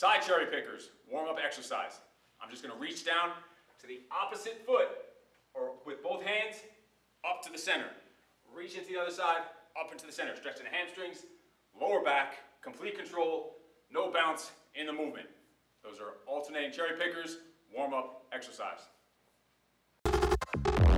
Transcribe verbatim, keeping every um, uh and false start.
Side cherry pickers, warm-up exercise. I'm just going to reach down to the opposite foot, or with both hands, up to the center. Reach into the other side, up into the center. Stretching the hamstrings, lower back, complete control, no bounce in the movement. Those are alternating cherry pickers, warm-up exercise.